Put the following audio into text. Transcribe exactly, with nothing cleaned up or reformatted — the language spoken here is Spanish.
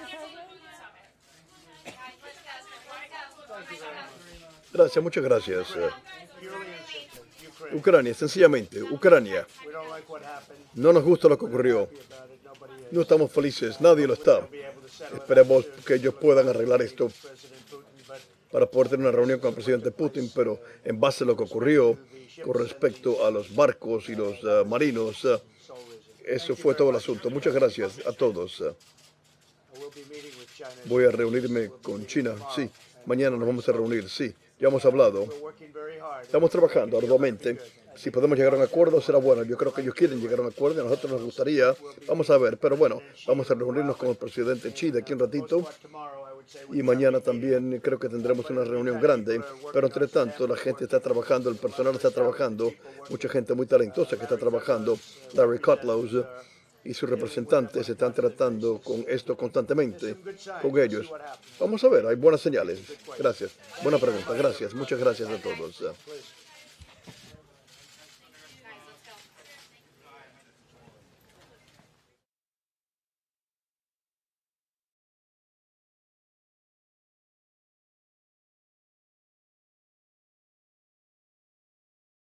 Gracias, muchas gracias. Ucrania, sencillamente, Ucrania. No nos gusta lo que ocurrió. No estamos felices, nadie lo está. Esperemos que ellos puedan arreglar esto para poder tener una reunión con el presidente Putin, pero en base a lo que ocurrió con respecto a los barcos y los uh, marinos, uh, eso fue todo el asunto. Muchas gracias a todos. Voy a reunirme con China, sí. Mañana nos vamos a reunir, sí. Ya hemos hablado. Estamos trabajando arduamente. Si podemos llegar a un acuerdo, será bueno. Yo creo que ellos quieren llegar a un acuerdo. A nosotros nos gustaría. Vamos a ver. Pero bueno, vamos a reunirnos con el presidente Xi de aquí un ratito. Y mañana también creo que tendremos una reunión grande. Pero entre tanto, la gente está trabajando, el personal está trabajando. Mucha gente muy talentosa que está trabajando. Larry Kudlow y sus representantes están tratando con esto constantemente con ellos. Vamos a ver, hay buenas señales. Gracias. Buena pregunta. Gracias. Muchas gracias a todos.